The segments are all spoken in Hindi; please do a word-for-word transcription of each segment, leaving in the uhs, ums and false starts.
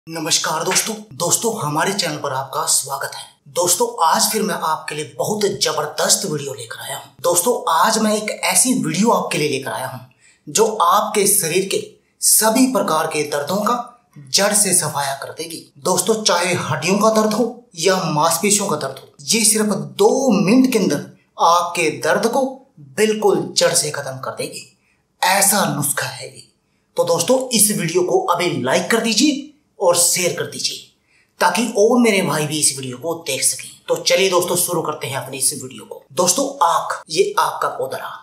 नमस्कार दोस्तों दोस्तों हमारे चैनल पर आपका स्वागत है। दोस्तों आज फिर मैं आपके लिए बहुत जबरदस्त वीडियो लेकर आया हूं। दोस्तों आज मैं एक ऐसी वीडियो आपके लिए लेकर आया हूं जो आपके शरीर के सभी प्रकार के दर्दों का जड़ से सफाया कर देगी। दोस्तों चाहे हड्डियों का दर्द हो या मांसपेशियों का दर्द हो, ये सिर्फ दो मिनट के अंदर आपके दर्द को बिल्कुल जड़ से खत्म कर देगी। ऐसा नुस्खा है ये। तो दोस्तों इस वीडियो को अभी लाइक कर दीजिए और शेयर कर दीजिए ताकि और मेरे भाई भी इस वीडियो को देख सकें। तो चलिए दोस्तों शुरू करते हैं अपनी इस वीडियो को। दोस्तों आंख, ये आंख का पौधा रहा,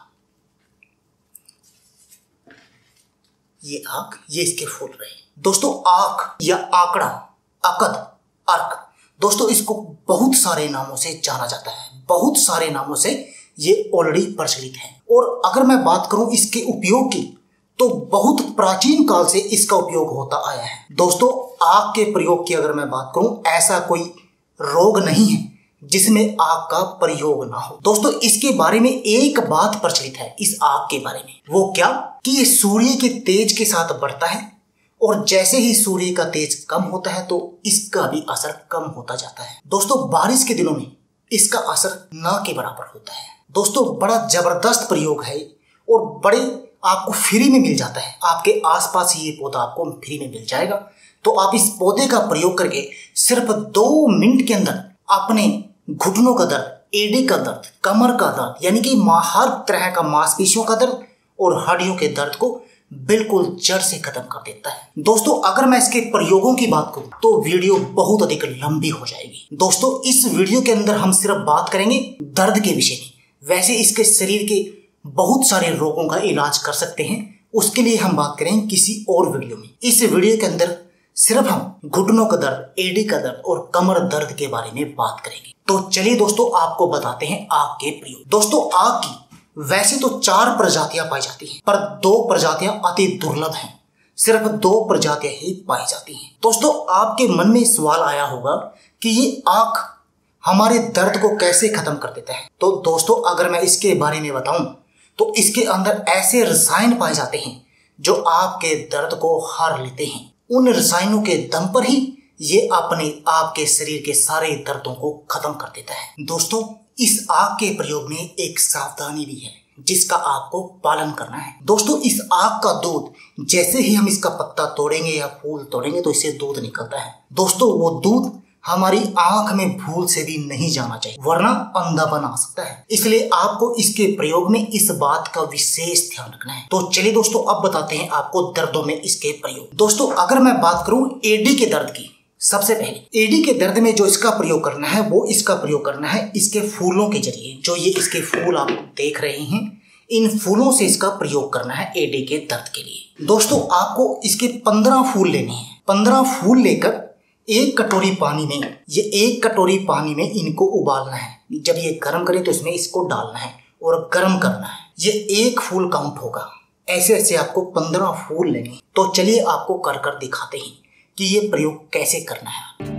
ये आंख, ये इसके फूल रहे। दोस्तों आंख या आंकड़ा, अकद, अर्क, दोस्तों इसको बहुत सारे नामों से जाना जाता है। बहुत सारे नामों से ये ऑलरेडी प्रचलित है। और अगर मैं बात करूं इसके उपयोग की, तो बहुत प्राचीन काल से इसका उपयोग होता आया है। दोस्तों आग के प्रयोग की अगर मैं बात करूं, ऐसा कोई रोग नहीं है जिसमें आग का प्रयोग ना हो। दोस्तों इसके बारे में एक बात प्रचलित है इस आग के बारे में, वो क्या कि ये सूर्य के तेज के साथ बढ़ता है और जैसे ही सूर्य का तेज कम होता है तो इसका भी असर कम होता जाता है। दोस्तों बारिश के दिनों में इसका असर ना के बराबर होता है। दोस्तों बड़ा जबरदस्त प्रयोग है और बड़े आपको फ्री में मिल जाता है। आपके आसपास ही ये पौधा आपको फ्री में मिल जाएगा। तो आप इस पौधे का प्रयोग करके सिर्फ दो मिनट के अंदर अपने घुटनों का दर्द, एड़ी का दर्द, कमर का दर्द, यानी कि हर तरह का मांसपेशियों का दर्द और हड्डियों के दर्द को बिल्कुल जड़ से खत्म कर देता है। दोस्तों अगर मैं इसके प्रयोगों की बात करूं तो वीडियो बहुत अधिक लंबी हो जाएगी। दोस्तों इस वीडियो के अंदर हम सिर्फ बात करेंगे दर्द के विषय में। वैसे इसके शरीर के बहुत सारे रोगों का इलाज कर सकते हैं, उसके लिए हम बात करेंगे किसी और वीडियो में। इस वीडियो के अंदर सिर्फ हम घुटनों का दर्द, एड़ी का दर्द और कमर दर्द के बारे में बात करेंगे। तो चलिए दोस्तों आपको बताते हैं आग के प्रयोग। दोस्तों आग की वैसे तो चार प्रजातियां पाई जाती हैं, पर दो प्रजातियां अति दुर्लभ हैं। सिर्फ दो प्रजातियां ही पाई जाती हैं। दोस्तों आपके मन में सवाल आया होगा कि ये आग हमारे दर्द को कैसे खत्म कर देता है। तो दोस्तों अगर मैं इसके बारे में बताऊं तो इसके अंदर ऐसे रसायन पाए जाते हैं जो आपके दर्द को हर लेते हैं। उन रसायनों के दम पर ही ये अपने आपके शरीर के सारे दर्दों को खत्म कर देता है। दोस्तों इस आग के प्रयोग में एक सावधानी भी है जिसका आपको पालन करना है। दोस्तों इस आग का दूध जैसे ही हम इसका पत्ता तोड़ेंगे या फूल तोड़ेंगे तो इससे दूध निकलता है। दोस्तों वो दूध हमारी आंख में भूल से भी नहीं जाना चाहिए, वरना अंधापन आ सकता है। इसलिए आपको इसके प्रयोग में इस बात का विशेष ध्यान रखना है। तो चलिए दोस्तों अब बताते हैं आपको दर्दों में इसके प्रयोग। दोस्तों अगर मैं बात करूं एडी के दर्द की, सबसे पहले एडी के दर्द में जो इसका प्रयोग करना है वो इसका प्रयोग करना है इसके फूलों के जरिए। जो ये इसके फूल आप देख रहे हैं, इन फूलों से इसका प्रयोग करना है एडी के दर्द के लिए। दोस्तों आपको इसके पंद्रह फूल लेने हैं। पंद्रह फूल लेकर एक कटोरी पानी में, ये एक कटोरी पानी में इनको उबालना है। जब ये गर्म करे तो इसमें इसको डालना है और गर्म करना है। ये एक फूल काउंट होगा। ऐसे ऐसे आपको पंद्रह फूल लेंगे। तो चलिए आपको कर कर दिखाते हैं कि ये प्रयोग कैसे करना है।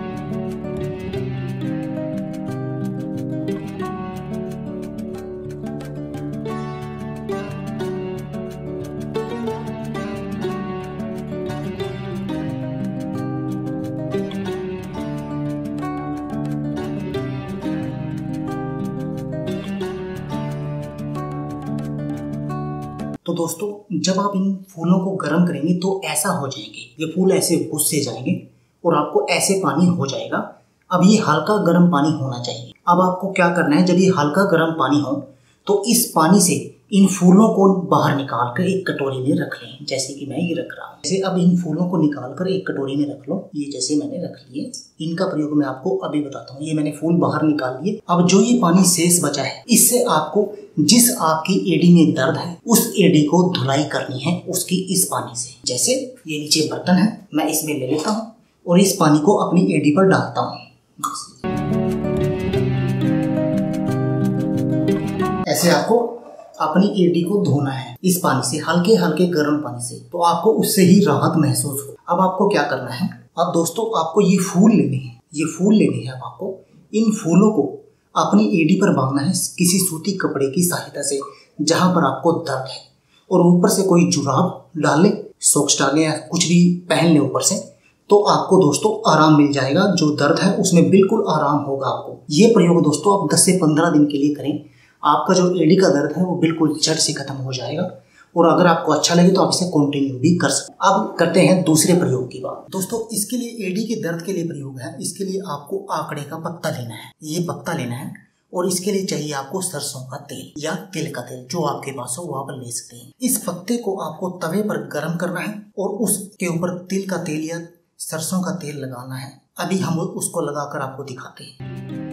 तो दोस्तों जब आप इन फूलों को गर्म करेंगे तो ऐसा हो जाएंगे, ये फूल ऐसे घुस से जाएंगे और आपको ऐसे पानी हो जाएगा। अब ये हल्का गर्म पानी होना चाहिए। अब आपको क्या करना है, जब ये हल्का गर्म पानी हो तो इस पानी से इन फूलों को बाहर निकाल कर एक कटोरी में रख लें, जैसे कि मैं ये रख रहा हूँ। जैसे अब इन फूलों को निकाल कर एक कटोरी में रख लो, ये जैसे मैंने रख लिए। इनका प्रयोग मैं आपको अभी बताता हूँ। ये मैंने फूल बाहर निकाल लिए। अब जो ये पानी शेष बचा है, इससे आपको जिस आपकी एड़ी में दर्द है उस एड़ी को धुलाई करनी है उसकी इस पानी से। जैसे ये नीचे बर्तन है, मैं इसमें ले लेता हूँ और इस पानी को अपनी एड़ी पर डालता हूँ। ऐसे आपको अपनी एड़ी को धोना है इस पानी से, हल्के हल्के गर्म पानी से, तो आपको उससे ही राहत महसूस हो। अब आपको क्या करना है, अब दोस्तों आपको ये फूल लेने हैं, ये फूल लेने हैं। अब आपको इन फूलों को अपनी एड़ी पर बांधना है किसी सूती कपड़े की सहायता से जहां पर आपको दर्द है, और ऊपर से कोई जुराब डाल ले, सॉक्स डाले या कुछ भी पहन ले ऊपर से, तो आपको दोस्तों आराम मिल जाएगा। जो दर्द है उसमें बिल्कुल आराम होगा आपको। ये प्रयोग दोस्तों आप दस से पंद्रह दिन के लिए करें, आपका जो एडी का दर्द है वो बिल्कुल जड़ से खत्म हो जाएगा। और अगर आपको अच्छा लगे तो आप इसे कंटिन्यू भी कर सकते हैं। अब करते हैं दूसरे प्रयोग की बात। दोस्तों इसके लिए एडी के दर्द के लिए प्रयोग है। इसके लिए आपको आंकड़े का पत्ता लेना है, ये पत्ता लेना है और इसके लिए चाहिए आपको सरसों का तेल या तिल का तेल, जो आपके पास हो वो आप ले सकते हैं। इस पत्ते को आपको तवे पर गर्म करना है और उसके ऊपर तिल का तेल या सरसों का तेल लगाना है। अभी हम उसको लगाकर आपको दिखाते हैं।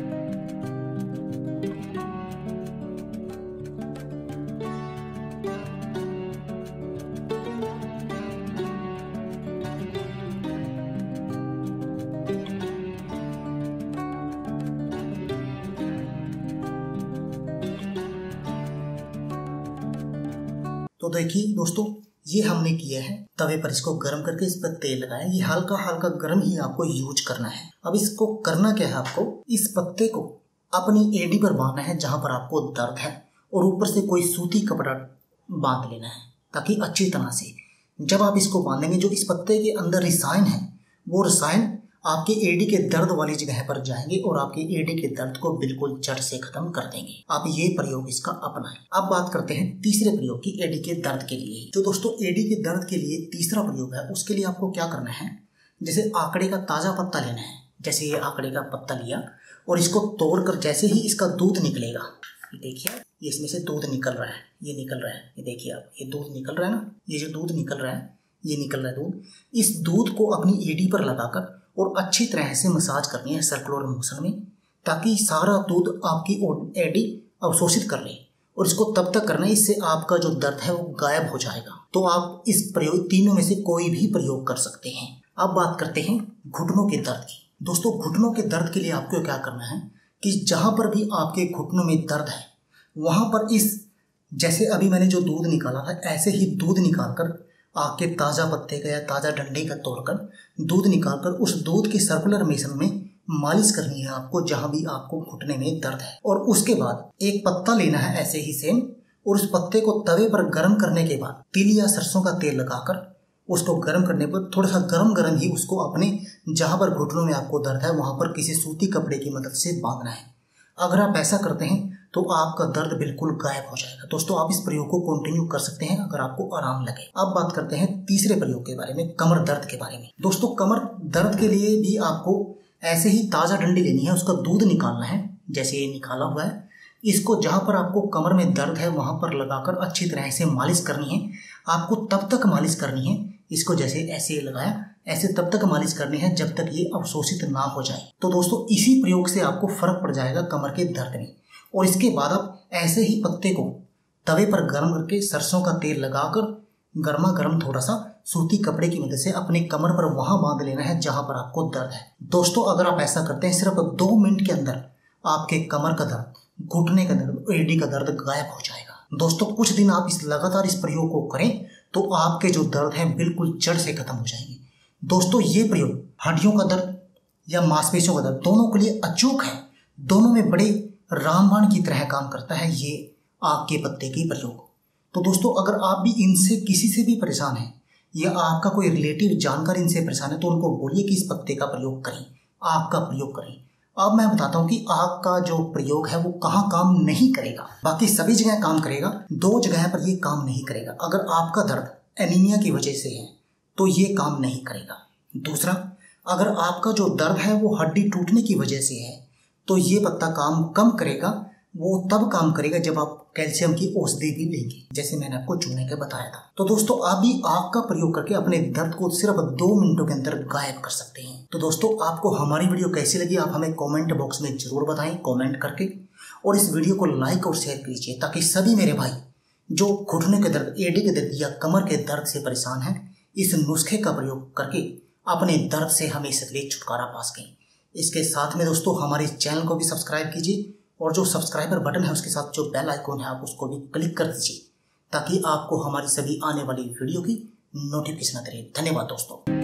तो देखिए दोस्तों, ये हमने किया है, तवे पर इसको गर्म करके इस पर तेल लगाया। ये हल्का हल्का गर्म ही आपको यूज करना है। अब इसको करना क्या है, आपको इस पत्ते को अपनी एडी पर बांधना है जहां पर आपको दर्द है और ऊपर से कोई सूती कपड़ा बांध लेना है ताकि अच्छी तरह से जब आप इसको बांधेंगे, जो इस पत्ते के अंदर रसायन है वो रसायन आपके एडी के दर्द वाली जगह पर जाएंगे और आपके एडी के दर्द को बिल्कुल जड़ से खत्म कर देंगे। आप ये प्रयोग इसका अपनाएं। अब बात करते हैं तीसरे प्रयोग की, एडी के दर्द के लिए। जो दोस्तों एडी के दर्द के लिए तीसरा प्रयोग है, उसके लिए आपको क्या करना है, जैसे आंकड़े का ताजा पत्ता लेना है। जैसे ये आंकड़े का पत्ता लिया और इसको तोड़कर जैसे ही इसका दूध निकलेगा, देखिए ये इसमें से दूध निकल रहा है, ये निकल रहा है, ये देखिए आप, ये दूध निकल रहा है ना, ये जो दूध निकल रहा है, ये निकल रहा है दूध। इस दूध को अपनी एडी पर लगाकर और अच्छी तरह से मसाज करनी है सर्कुलर मोशन में, ताकि सारा दूध आपकी एडी अवशोषित कर ले। और इसको तब तक करना है, इससे आपका जो दर्द है वो गायब हो जाएगा। तो आप इस प्रयोग तीनों में से कोई भी प्रयोग कर सकते हैं। अब बात करते हैं घुटनों के दर्द की। दोस्तों घुटनों के दर्द के लिए आपको क्या करना है कि जहां पर भी आपके घुटनों में दर्द है वहां पर इस, जैसे अभी मैंने जो दूध निकाला था, ऐसे ही दूध निकालकर आग के ताज़ा पत्ते का या ताज़ा डंडे का तोड़कर दूध निकालकर उस दूध के सर्कुलर मोशन में मालिश करनी है आपको जहां भी आपको घुटने में दर्द है। और उसके बाद एक पत्ता लेना है ऐसे ही सेम, और उस पत्ते को तवे पर गर्म करने के बाद तिल या सरसों का तेल लगाकर उसको गर्म करने पर थोड़ा सा गर्म गर्म ही उसको अपने जहां पर घुटनों में आपको दर्द है वहां पर किसी सूती कपड़े की मदद से बांधना है। अगर आप ऐसा करते हैं तो आपका दर्द बिल्कुल गायब हो जाएगा। दोस्तों आप इस प्रयोग को कंटिन्यू कर सकते हैं अगर आपको आराम लगे। अब बात करते हैं तीसरे प्रयोग के बारे में, कमर दर्द के बारे में। दोस्तों कमर दर्द के लिए भी आपको ऐसे ही ताज़ा डंडी लेनी है, उसका दूध निकालना है जैसे ये निकाला हुआ है। इसको जहाँ पर आपको कमर में दर्द है वहाँ पर लगाकर अच्छी तरह से मालिश करनी है। आपको तब तक मालिश करनी है, इसको जैसे ऐसे लगाया ऐसे तब तक मालिश करनी है जब तक ये अवशोषित ना हो जाए। तो दोस्तों इसी प्रयोग से आपको फर्क पड़ जाएगा कमर के दर्द में। और इसके बाद आप ऐसे ही पत्ते को तवे पर गर्म करके सरसों का तेल लगाकर गर्मा गर्म थोड़ा सा सूती कपड़े की मदद से अपने कमर पर वहां बांध लेना है जहां पर आपको दर्द है। दोस्तों अगर आप ऐसा करते हैं सिर्फ दो मिनट के अंदर आपके कमर का दर्द, घुटने का दर्द, एडी का दर्द गायब हो जाएगा। दोस्तों कुछ दिन आप इस लगातार इस प्रयोग को करें तो आपके जो दर्द है बिल्कुल जड़ से खत्म हो जाएंगे। दोस्तों ये प्रयोग हड्डियों का दर्द या मांसपेशियों का दर्द दोनों के लिए अचूक है। दोनों में बड़े रामबाण की तरह काम करता है ये आग के पत्ते की प्रयोग। तो दोस्तों अगर आप भी इनसे किसी से भी परेशान हैं या आपका कोई रिलेटिव जानकर इनसे परेशान है तो उनको बोलिए कि इस पत्ते का प्रयोग करें, आग का प्रयोग करें। अब मैं बताता हूँ कि आग का जो प्रयोग है वो कहाँ काम नहीं करेगा। बाकी सभी जगह काम करेगा, दो जगह पर ये काम नहीं करेगा। अगर आपका दर्द एनीमिया की वजह से है तो ये काम नहीं करेगा। दूसरा, अगर आपका जो दर्द है वो हड्डी टूटने की वजह से है तो ये पत्ता काम कम करेगा। वो तब काम करेगा जब आप कैल्शियम की औषधि भी लेंगे, जैसे मैंने आपको चूने के बताया था। तो दोस्तों आप भी आग का प्रयोग करके अपने दर्द को सिर्फ दो मिनटों के अंदर गायब कर सकते हैं। तो दोस्तों आपको हमारी वीडियो कैसी लगी आप हमें कमेंट बॉक्स में जरूर बताएं कमेंट करके, और इस वीडियो को लाइक और शेयर कीजिए ताकि सभी मेरे भाई जो घुटने के दर्द, एडी के दर्द या कमर के दर्द से परेशान हैं इस नुस्खे का प्रयोग करके अपने दर्द से हमेशा के लिए छुटकारा पा सकें। इसके साथ में दोस्तों हमारे चैनल को भी सब्सक्राइब कीजिए और जो सब्सक्राइबर बटन है उसके साथ जो बेल आइकॉन है आप उसको भी क्लिक कर दीजिए ताकि आपको हमारी सभी आने वाली वीडियो की नोटिफिकेशन आती रहे। धन्यवाद दोस्तों।